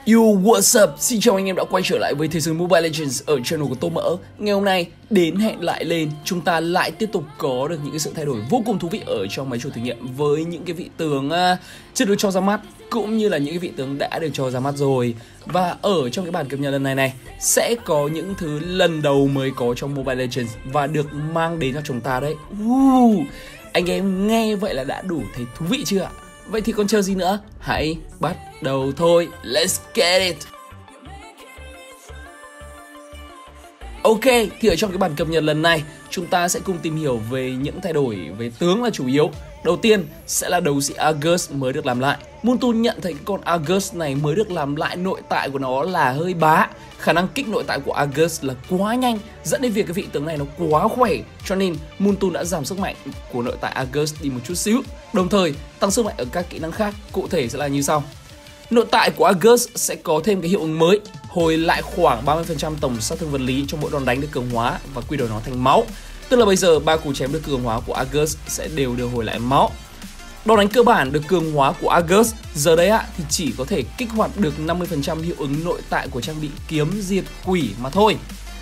Yo, what's up? Xin chào anh em đã quay trở lại với Thế giới Mobile Legends ở channel của Tô Mỡ. Ngày hôm nay, đến hẹn lại lên, chúng ta lại tiếp tục có được những cái sự thay đổi vô cùng thú vị ở trong máy chủ thử nghiệm với những cái vị tướng chưa được cho ra mắt, cũng như là những cái vị tướng đã được cho ra mắt rồi. Và ở trong cái bản cập nhật lần này sẽ có những thứ lần đầu mới có trong Mobile Legends và được mang đến cho chúng ta đấy. Anh em nghe vậy là đã đủ thấy thú vị chưa ạ? Vậy thì còn chờ gì nữa? Hãy bắt đầu thôi. Let's get it! Ok, thì ở trong cái bản cập nhật lần này chúng ta sẽ cùng tìm hiểu về những thay đổi về tướng là chủ yếu. Đầu tiên sẽ là đấu sĩ Argus mới được làm lại. Moonton nhận thấy con Argus này mới được làm lại, nội tại của nó là hơi bá. Khả năng kích nội tại của Argus là quá nhanh, dẫn đến việc cái vị tướng này nó quá khỏe. Cho nên Moonton đã giảm sức mạnh của nội tại Argus đi một chút xíu, đồng thời tăng sức mạnh ở các kỹ năng khác, cụ thể sẽ là như sau. Nội tại của Argus sẽ có thêm cái hiệu ứng mới, hồi lại khoảng 30% tổng sát thương vật lý trong mỗi đòn đánh được cường hóa và quy đổi nó thành máu. Tức là bây giờ 3 cú chém được cường hóa của Argus sẽ đều được hồi lại máu. Đòn đánh cơ bản được cường hóa của Argus giờ đây thì chỉ có thể kích hoạt được 50% hiệu ứng nội tại của trang bị kiếm diệt quỷ mà thôi.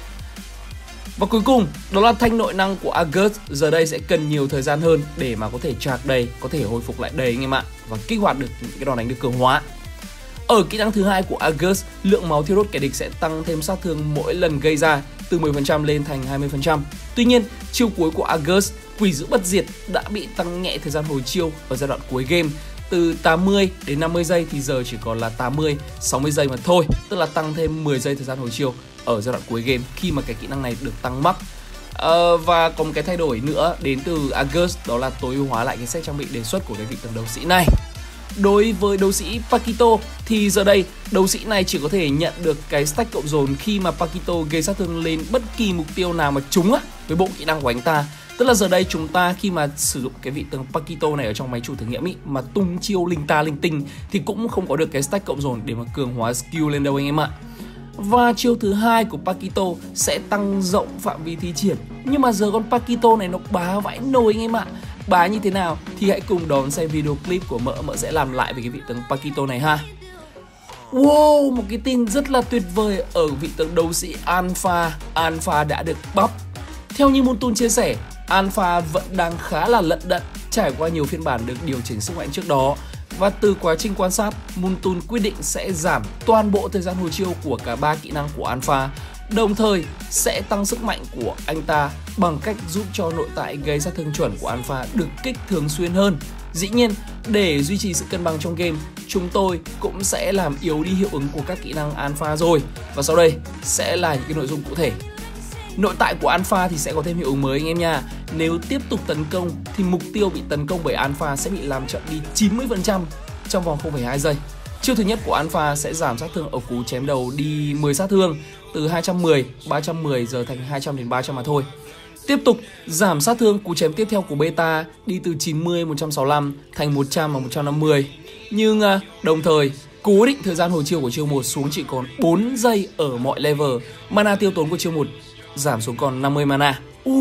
Và cuối cùng đó là thanh nội năng của Argus giờ đây sẽ cần nhiều thời gian hơn để mà có thể charge đầy, có thể hồi phục lại đầy anh em ạ, và kích hoạt được những cái đòn đánh được cường hóa. Ở kỹ năng thứ hai của Argus, lượng máu thiêu đốt kẻ địch sẽ tăng thêm sát thương mỗi lần gây ra từ 10% lên thành 20%. Tuy nhiên, chiêu cuối của Argus, quỷ dữ bất diệt, đã bị tăng nhẹ thời gian hồi chiêu ở giai đoạn cuối game. Từ 80 đến 50 giây thì giờ chỉ còn là 80, 60 giây mà thôi. Tức là tăng thêm 10 giây thời gian hồi chiêu ở giai đoạn cuối game khi mà cái kỹ năng này được tăng mắc. Và có một cái thay đổi nữa đến từ Argus, đó là tối ưu hóa lại cái set trang bị đề xuất của cái vị tướng đấu sĩ này. Đối với đấu sĩ Paquito thì giờ đây đấu sĩ này chỉ có thể nhận được cái stack cộng dồn khi mà Paquito gây sát thương lên bất kỳ mục tiêu nào mà trúng với bộ kỹ năng của anh ta. Tức là giờ đây chúng ta khi mà sử dụng cái vị tướng Paquito này ở trong máy chủ thử nghiệm mà tung chiêu linh tinh thì cũng không có được cái stack cộng dồn để mà cường hóa skill lên đâu anh em ạ. Và chiêu thứ hai của Paquito sẽ tăng rộng phạm vi thi triển. Nhưng mà giờ con Paquito này nó bá vãi nồi anh em ạ. Bá như thế nào thì hãy cùng đón xem video clip của Mỡ sẽ làm lại về cái vị tướng Paquito này ha. Wow, một cái tin rất là tuyệt vời ở vị tướng đấu sĩ Alpha. Alpha đã được buff. Theo như Moonton chia sẻ, Alpha vẫn đang khá là lận đận, trải qua nhiều phiên bản được điều chỉnh sức mạnh trước đó. Và từ quá trình quan sát, Moonton quyết định sẽ giảm toàn bộ thời gian hồi chiêu của cả 3 kỹ năng của Alpha, đồng thời sẽ tăng sức mạnh của anh ta bằng cách giúp cho nội tại gây sát thương chuẩn của Alpha được kích thường xuyên hơn. Dĩ nhiên, để duy trì sự cân bằng trong game, chúng tôi cũng sẽ làm yếu đi hiệu ứng của các kỹ năng Alpha rồi. Và sau đây sẽ là những cái nội dung cụ thể. Nội tại của Alpha thì sẽ có thêm hiệu ứng mới anh em nha. Nếu tiếp tục tấn công thì mục tiêu bị tấn công bởi Alpha sẽ bị làm chậm đi 90% trong vòng 0,2 giây. Chiêu thứ nhất của Alpha sẽ giảm sát thương ở cú chém đầu đi 10 sát thương, từ 210, 310 giờ thành 200 đến 300 mà thôi. Tiếp tục giảm sát thương cú chém tiếp theo của Beta đi từ 90, 165 thành 100 và 150. Nhưng đồng thời cố định thời gian hồi chiêu của chiêu 1 xuống chỉ còn 4 giây ở mọi level. Mana tiêu tốn của chiêu 1 giảm xuống còn 50 mana.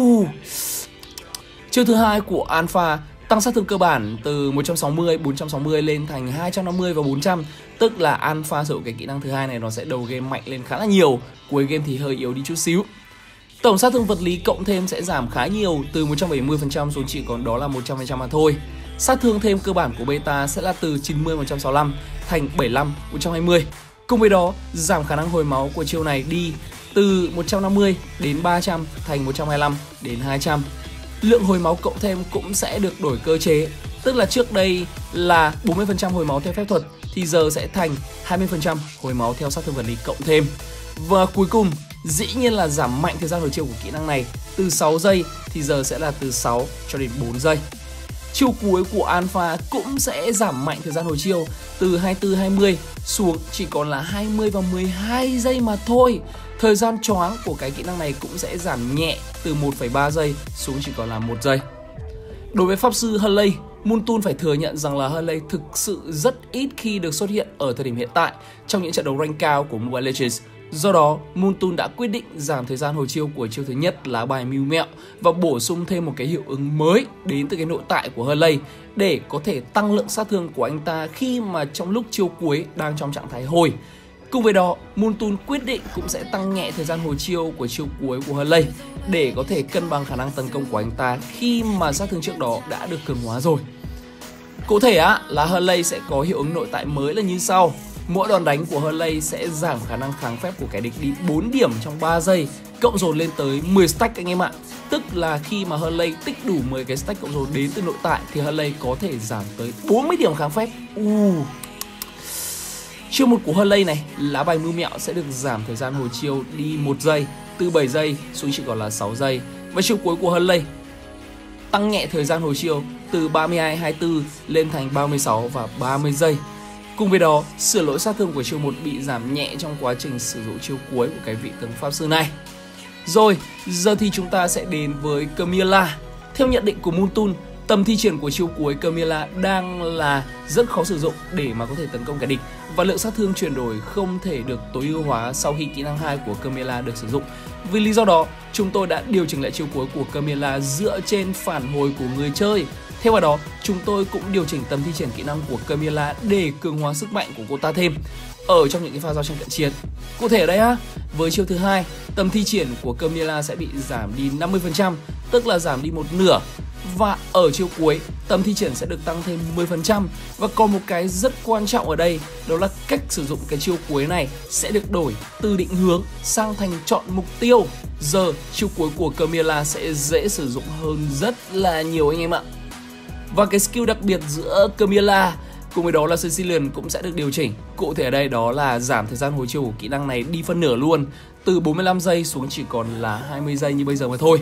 Chiêu thứ hai của Alpha tăng sát thương cơ bản từ 160, 460 lên thành 250 và 400. Tức là Alpha sử dụng cái kỹ năng thứ hai này nó sẽ đầu game mạnh lên khá là nhiều, cuối game thì hơi yếu đi chút xíu. Tổng sát thương vật lý cộng thêm sẽ giảm khá nhiều, từ 170% xuống chỉ còn đó là 100% mà thôi. Sát thương thêm cơ bản của Beta sẽ là từ 90, 165 thành 75, 120. Cùng với đó, giảm khả năng hồi máu của chiêu này đi từ 150 đến 300 thành 125 đến 200. Lượng hồi máu cộng thêm cũng sẽ được đổi cơ chế. Tức là trước đây là 40% hồi máu theo phép thuật thì giờ sẽ thành 20% hồi máu theo sát thương vật lý cộng thêm. Và cuối cùng, dĩ nhiên là giảm mạnh thời gian hồi chiêu của kỹ năng này. Từ 6 giây thì giờ sẽ là từ 6 cho đến 4 giây. Chiêu cuối của Alpha cũng sẽ giảm mạnh thời gian hồi chiêu từ 24, 20 xuống chỉ còn là 20 và 12 giây mà thôi. Thời gian choáng của cái kỹ năng này cũng sẽ giảm nhẹ từ 1,3 giây xuống chỉ còn là 1 giây. Đối với Pháp sư Hurley, Moonton phải thừa nhận rằng là Hurley thực sự rất ít khi được xuất hiện ở thời điểm hiện tại trong những trận đấu rank cao của Mobile Legends. Do đó, Moonton đã quyết định giảm thời gian hồi chiêu của chiêu thứ nhất là bài mưu mẹo và bổ sung thêm một cái hiệu ứng mới đến từ cái nội tại của Hurley để có thể tăng lượng sát thương của anh ta khi mà trong lúc chiêu cuối đang trong trạng thái hồi. Cùng với đó, Moontoon quyết định cũng sẽ tăng nhẹ thời gian hồi chiêu của chiêu cuối của Hurley để có thể cân bằng khả năng tấn công của anh ta khi mà sát thương trước đó đã được cường hóa rồi. Cụ thể là Hurley sẽ có hiệu ứng nội tại mới là như sau. Mỗi đòn đánh của Hurley sẽ giảm khả năng kháng phép của kẻ địch đi 4 điểm trong 3 giây, cộng dồn lên tới 10 stack anh em ạ. Tức là khi mà Hurley tích đủ 10 cái stack cộng dồn đến từ nội tại thì Hurley có thể giảm tới 40 điểm kháng phép. Chiêu 1 của Hurley này, lá bài mưu mẹo sẽ được giảm thời gian hồi chiêu đi 1 giây, từ 7 giây xuống chỉ còn là 6 giây. Và chiêu cuối của Hurley tăng nhẹ thời gian hồi chiêu từ 32-24 lên thành 36 và 30 giây. Cùng với đó, sửa lỗi sát thương của chiêu 1 bị giảm nhẹ trong quá trình sử dụng chiêu cuối của cái vị tướng pháp sư này. Rồi, giờ thì chúng ta sẽ đến với Camilla. Theo nhận định của Moontoon, tầm thi triển của chiêu cuối Camilla đang là rất khó sử dụng để mà có thể tấn công kẻ địch, và lượng sát thương chuyển đổi không thể được tối ưu hóa sau khi kỹ năng 2 của Camilla được sử dụng. Vì lý do đó, chúng tôi đã điều chỉnh lại chiêu cuối của Camilla dựa trên phản hồi của người chơi. Thêm vào đó, chúng tôi cũng điều chỉnh tầm thi triển kỹ năng của Camilla để cường hóa sức mạnh của cô ta thêm ở trong những cái pha giao tranh cận chiến. Cụ thể ở đây với chiêu thứ 2, tầm thi triển của Camilla sẽ bị giảm đi 50%, tức là giảm đi một nửa. Và ở chiêu cuối, tầm thi triển sẽ được tăng thêm 10%. Và còn một cái rất quan trọng ở đây, đó là cách sử dụng cái chiêu cuối này sẽ được đổi từ định hướng sang thành chọn mục tiêu. Giờ, chiêu cuối của Camilla sẽ dễ sử dụng hơn rất là nhiều anh em ạ. Và cái skill đặc biệt giữa Camilla cùng với đó là Cecilion cũng sẽ được điều chỉnh. Cụ thể ở đây đó là giảm thời gian hồi chiêu của kỹ năng này đi phân nửa luôn, từ 45 giây xuống chỉ còn là 20 giây như bây giờ mà thôi.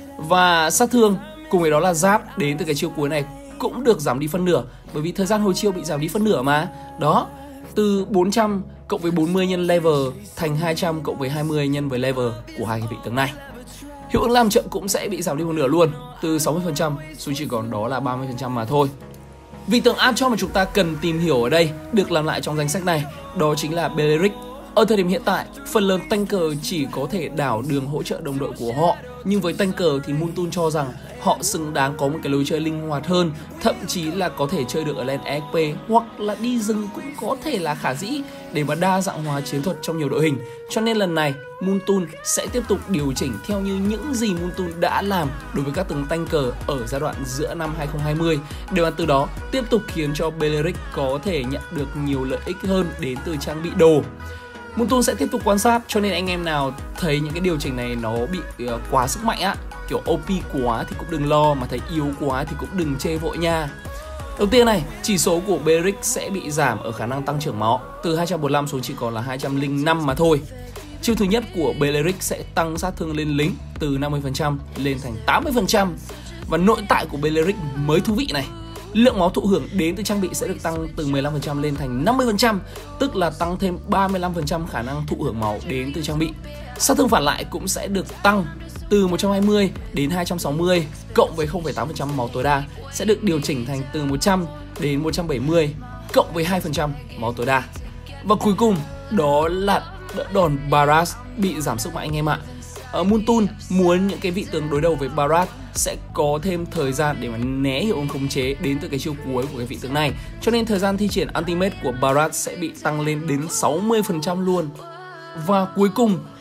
Và sát thương cùng với đó là giáp đến từ cái chiêu cuối này cũng được giảm đi phân nửa, bởi vì thời gian hồi chiêu bị giảm đi phân nửa mà. Đó, từ 400 cộng với 40 nhân level thành 200 cộng với 20 nhân với level của hai cái vị tướng này. Hiệu ứng làm chậm cũng sẽ bị giảm đi một nửa luôn, từ 60% xuống chỉ còn đó là 30% mà thôi. Vị tướng Archer mà chúng ta cần tìm hiểu ở đây được làm lại trong danh sách này, đó chính là Beleric. Ở thời điểm hiện tại, phần lớn tanker chỉ có thể đảo đường hỗ trợ đồng đội của họ, nhưng với tanker thì Moontoon cho rằng họ xứng đáng có một cái lối chơi linh hoạt hơn, thậm chí là có thể chơi được ở lane EXP hoặc là đi rừng cũng có thể là khả dĩ để mà đa dạng hóa chiến thuật trong nhiều đội hình. Cho nên lần này Moontoon sẽ tiếp tục điều chỉnh theo như những gì Moontoon đã làm đối với các tướng tanker ở giai đoạn giữa năm 2020 để mà từ đó tiếp tục khiến cho Beleric có thể nhận được nhiều lợi ích hơn đến từ trang bị đồ. Moontoon sẽ tiếp tục quan sát, cho nên anh em nào thấy những cái điều chỉnh này nó bị quá sức mạnh kiểu OP quá thì cũng đừng lo, mà thấy yếu quá thì cũng đừng chê vội nha. Đầu tiên này, chỉ số của Beleric sẽ bị giảm ở khả năng tăng trưởng máu, từ 245 xuống chỉ còn là 205 mà thôi. Chiêu thứ nhất của Beleric sẽ tăng sát thương lên lính từ 50% lên thành 80%. Và nội tại của Beleric mới thú vị này, lượng máu thụ hưởng đến từ trang bị sẽ được tăng từ 15% lên thành 50%, tức là tăng thêm 35% khả năng thụ hưởng máu đến từ trang bị. Sát thương phản lại cũng sẽ được tăng từ 120 đến 260, cộng với 0,8% máu tối đa sẽ được điều chỉnh thành từ 100 đến 170, cộng với 2% máu tối đa. Và cuối cùng đó là đòn Baras bị giảm sức mạnh anh em ạ. Moontoon muốn những cái vị tướng đối đầu với Baras sẽ có thêm thời gian để mà né hiệu ứng khống chế đến từ cái chiêu cuối của cái vị tướng này, cho nên thời gian thi triển ultimate của Baras sẽ bị tăng lên đến 60% luôn. Và cuối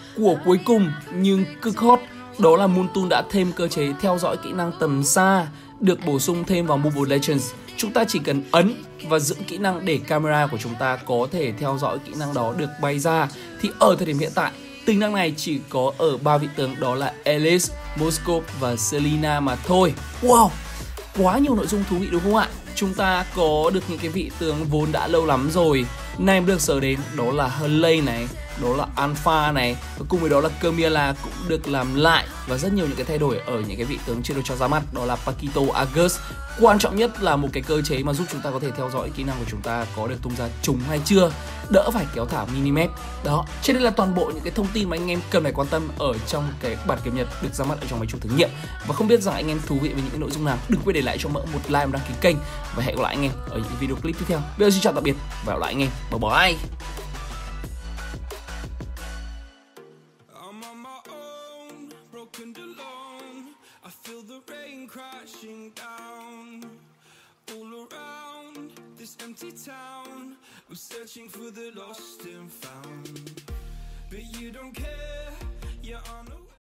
cùng nhưng cực hot, đó là Moontoon đã thêm cơ chế theo dõi kỹ năng tầm xa được bổ sung thêm vào Mobile Legends. Chúng ta chỉ cần ấn và giữ kỹ năng để camera của chúng ta có thể theo dõi kỹ năng đó được bay ra. Thì ở thời điểm hiện tại, tính năng này chỉ có ở 3 vị tướng, đó là Elise, Moskov và Selena mà thôi. Wow, quá nhiều nội dung thú vị đúng không ạ? Chúng ta có được những cái vị tướng vốn đã lâu lắm rồi, nay mới được sờ đến, đó là Hurley này, đó là Alpha này, và cùng với đó là Camilla cũng được làm lại, và rất nhiều những cái thay đổi ở những cái vị tướng chưa được cho ra mắt, đó là Paquito, August. Quan trọng nhất là một cái cơ chế mà giúp chúng ta có thể theo dõi kỹ năng của chúng ta có được tung ra trúng hay chưa, đỡ phải kéo thả minimap. Đó, trên đây là toàn bộ những cái thông tin mà anh em cần phải quan tâm ở trong cái bản cập nhật được ra mắt ở trong máy chủ thử nghiệm. Và không biết rằng anh em thú vị với những cái nội dung nào, đừng quên để lại cho Mỡ một like và đăng ký kênh, và hẹn gặp lại anh em ở những video clip tiếp theo. Bây giờ xin chào tạm biệt và gặp lại anh em. Bye bye. I feel the rain crashing down all around this empty town. I'm searching for the lost and found.